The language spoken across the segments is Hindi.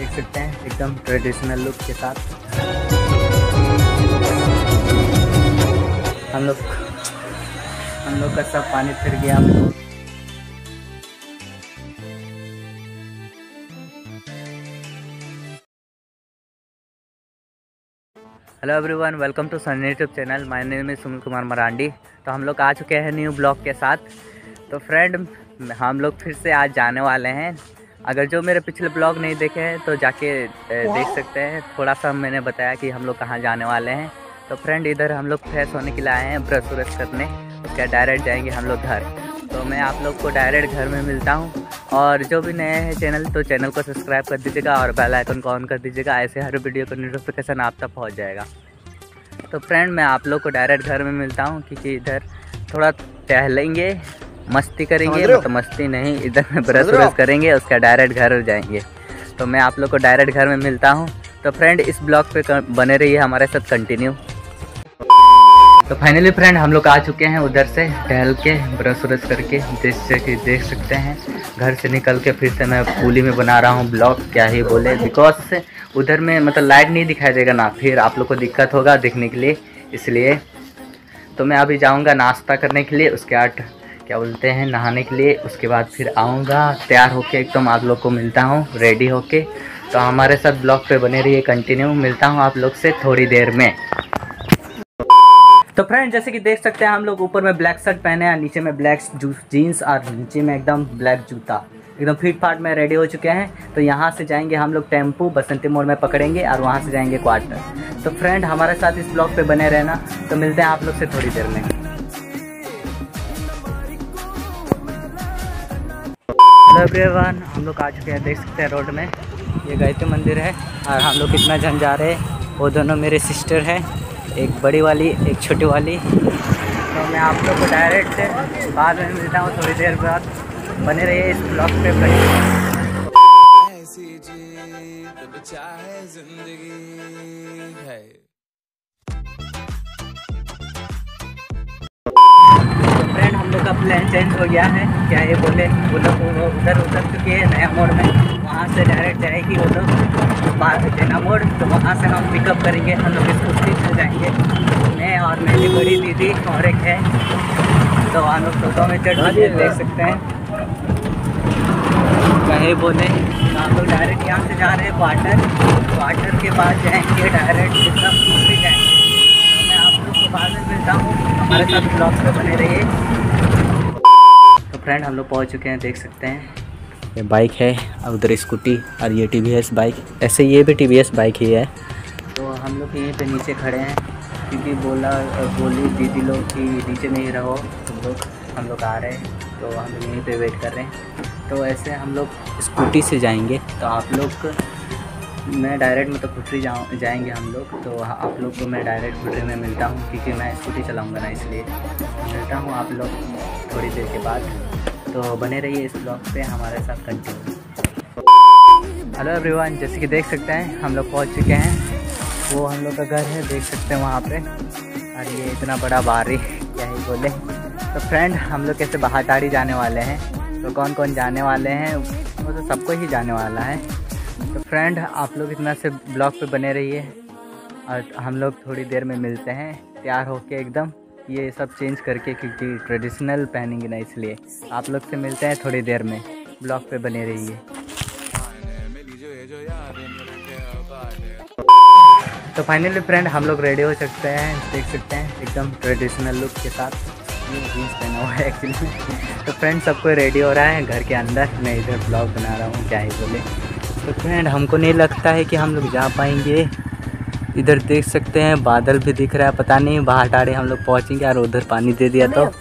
देख सकते हैं एकदम ट्रेडिशनल लुक के साथ हम लोग का सब पानी फिर गया। Hello everyone, welcome to Sunny YouTube channel. My name is Sunil Kumar Marandi. तो हम लोग आ चुके हैं न्यू ब्लॉग के साथ। तो फ्रेंड, हम लोग फिर से आज जाने वाले हैं। अगर जो मेरे पिछले ब्लॉग नहीं देखे हैं तो जाके देख सकते हैं। थोड़ा सा मैंने बताया कि हम लोग कहाँ जाने वाले हैं। तो फ्रेंड, इधर हम लोग फ्रेश होने के लिए आए हैं, ब्रश व्रश करने। उसके डायरेक्ट जाएंगे हम लोग घर। तो मैं आप लोग को डायरेक्ट घर में मिलता हूँ। और जो भी नए हैं चैनल, तो चैनल को सब्सक्राइब कर दीजिएगा और बेल आइकन को ऑन कर दीजिएगा। ऐसे हर वीडियो का नोटिफिकेशन आप तक पहुँच जाएगा। तो फ्रेंड, मैं आप लोग को डायरेक्ट घर में मिलता हूँ, क्योंकि इधर थोड़ा टहलेंगे, मस्ती करेंगे। मतलब मस्ती नहीं, इधर ब्रश व्रश करेंगे, उसका डायरेक्ट घर जाएंगे। तो मैं आप लोग को डायरेक्ट घर में मिलता हूँ। तो फ्रेंड, इस ब्लॉग पे बने रहिए हमारे साथ कंटिन्यू। तो फाइनली फ्रेंड, हम लोग आ चुके हैं उधर से टहल के, ब्रश व्रश करके। जैसे कि देख सकते हैं, घर से निकल के फिर से मैं पुली में बना रहा हूँ ब्लॉग। क्या ही बोले, बिकॉज उधर में मतलब लाइट नहीं दिखाई देगा ना, फिर आप लोग को दिक्कत होगा देखने के लिए, इसलिए। तो मैं अभी जाऊँगा नाश्ता करने के लिए, उसके बाद क्या बोलते हैं नहाने के लिए। उसके बाद फिर आऊँगा तैयार होके, एकदम आप लोग को मिलता हूँ रेडी होके। तो हमारे साथ ब्लॉग पे बने रहिए कंटिन्यू। मिलता हूँ आप लोग से थोड़ी देर में। तो फ्रेंड, जैसे कि देख सकते हैं, हम लोग ऊपर में ब्लैक शर्ट पहने हैं, नीचे में ब्लैक जीन्स और नीचे में एकदम ब्लैक जूता। एकदम फिट फाट में रेडी हो चुके हैं। तो यहाँ से जाएंगे हम लोग टेम्पू बसंती मोड़ में पकड़ेंगे और वहाँ से जाएंगे क्वार्टर। तो फ्रेंड, हमारे साथ इस ब्लॉग पे बने रहना। तो मिलते हैं आप लोग से थोड़ी देर में। हेलो एवरीवन, हम लोग आ चुके हैं, देख सकते हैं रोड में ये गायत्री मंदिर है। और हम लोग कितना जन जा रहे हैं। वो दोनों मेरे सिस्टर हैं, एक बड़ी वाली एक छोटी वाली। तो मैं आप लोग को डायरेक्ट से बाद में मिलता हूँ थोड़ी देर बाद। बने रहिए इस ब्लॉग पे। ऐसी जीत चाहे जिंदगी है। तो फ्रेंड, हम लोग का प्लान चेंज हो गया है। क्या ये बोले, वो लोग उधर उतर चुके हैं नया मोड़ में। वहाँ से डायरेक्ट जाएगी वो लोग जेना मोड़। तो वहाँ से हम पिकअप करेंगे। हम लोग स्कूटी से जाएंगे, मैं और मेरी बड़ी दीदी और एक है। तो हम लोग टोटो में चढ़ के देख सकते हैं। कहे बोले, तो हम लोग डायरेक्ट यहाँ से जा रहे हैं क्वार्टर के बाद जाएंगे डायरेक्ट जितना स्कूटी जाएंगे। तो मैं आप लोग को बाद में मिलता हूँ, हमारे साथ ब्लॉग पे बने रहिए। तो फ्रेंड, हम लोग पहुँच चुके हैं, देख सकते हैं ये बाइक है और उधर स्कूटी, और ये TVS बाइक। ऐसे ये भी TVS बाइक ही है। तो हम लोग यहीं पे नीचे खड़े हैं, क्योंकि बोली दीदी लोग कि नीचे नहीं रहो तुम लोग, हम लोग आ रहे हैं। तो हम लोग यहीं पे वेट कर रहे हैं। तो ऐसे हम लोग स्कूटी से जाएंगे। तो आप लोग, मैं डायरेक्ट मतलब कुटरी जाएंगे हम लोग। तो आप लोग को मैं डायरेक्ट कुटरी में मिलता हूँ, क्योंकि मैं स्कूटी चलाऊँगा ना, इसलिए मिलता हूँ आप लोग थोड़ी देर के बाद। तो बने रहिए इस ब्लॉग पे हमारे साथ कंटिन्यू। हेलो एवरीवन, जैसे कि देख सकते हैं, हम लोग पहुंच चुके हैं। वो हम लोग का घर है, देख सकते हैं वहाँ पे। और ये इतना बड़ा बारी, क्या ही बोले। तो फ्रेंड, हम लोग कैसे बाहर जाने वाले हैं। तो कौन कौन जाने वाले हैं, वो तो सबको ही जाने वाला है। तो फ्रेंड, आप लोग इतना से ब्लॉग पे बने रहिए और हम लोग थोड़ी देर में मिलते हैं तैयार होके एकदम। ये सब चेंज करके, क्योंकि ट्रेडिशनल पहनेंगे ना, इसलिए। आप लोग से मिलते हैं थोड़ी देर में, ब्लॉग पे बने रहिए। तो फाइनली फ्रेंड, हम लोग रेडी हो सकते हैं, देख सकते हैं एकदम ट्रेडिशनल लुक के साथ। ये जीन्स पहना हुआ है एक्चुअली। तो फ्रेंड, सबको रेडी हो रहा है घर के अंदर। मैं इधर ब्लॉग बना रहा हूँ, क्या ही बोले। तो फ्रेंड, हमको नहीं लगता है कि हम लोग जा पाएंगे। इधर देख सकते हैं बादल भी दिख रहा है, पता नहीं बाहर हम लोग पहुँचेंगे। और उधर पानी दे दिया तो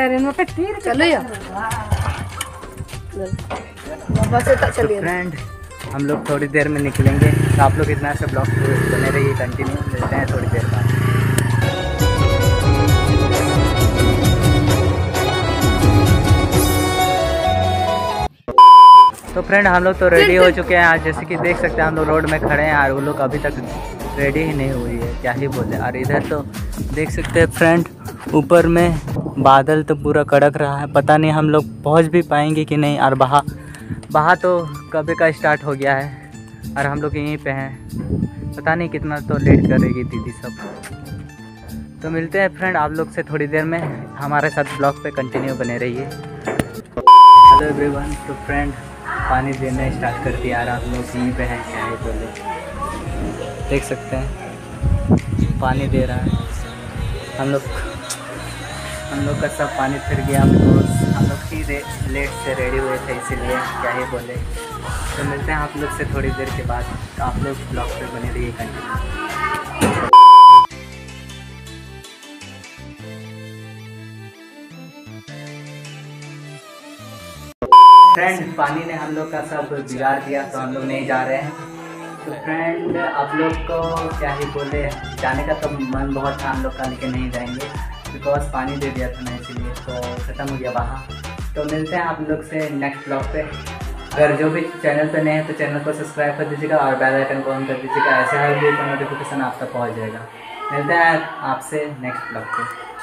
फ्रेंड, हम लोग थोड़ी देर में निकलेंगे। तो आप लोग इतना से ब्लॉग बने रहिए कंटिन्यू। मिलते हैं थोड़ी देर बाद। तो फ्रेंड, हम लोग तो रेडी हो चुके हैं आज। जैसे कि देख सकते हैं, हम लोग रोड में खड़े हैं और वो लोग अभी तक रेडी ही नहीं हुई है, क्या ही बोले। और इधर तो देख सकते हैं फ्रेंड, ऊपर में बादल तो पूरा कड़क रहा है। पता नहीं हम लोग पहुंच भी पाएंगे कि नहीं। और बहा तो कभी का स्टार्ट हो गया है। और हम लोग यहीं पे हैं। पता नहीं कितना तो लेट करेगी दीदी सब। तो मिलते हैं फ्रेंड आप लोग से थोड़ी देर में। हमारे साथ ब्लॉग पे कंटिन्यू बने रहिए। Hello everyone. तो फ्रेंड पानी देना स्टार्ट कर दिया और आप लोग यहीं पे हैं, क्या है बोले, देख सकते हैं पानी दे रहा है। हम लोग का सब पानी फिर गया। हम लोग ही लेट से रेडी हुए थे, इसीलिए क्या ही बोले। तो मिलते हैं आप लोग से थोड़ी देर के बाद। तो आप लोग ब्लॉग पे बने रहिए कंटिन्यू। फ्रेंड पानी ने हम लोग का सब बिगाड़ दिया, तो हम लोग नहीं जा रहे हैं। तो फ्रेंड आप लोग को क्या ही बोले, जाने का तो मन बहुत था हम लोग का, लेकिन नहीं जाएंगे बिकॉज पानी दे दिया था ना, इसीलिए तो ख़त्म हो गया वहाँ। तो मिलते हैं आप लोग से नेक्स्ट ब्लॉग पे। अगर जो भी चैनल पे नए हैं तो चैनल को सब्सक्राइब कर दीजिएगा और बेल आइकन को ऑन कर दीजिएगा। ऐसे हर वीडियो का नोटिफिकेशन आप तक पहुँच जाएगा। मिलते हैं आपसे नेक्स्ट ब्लॉग पे।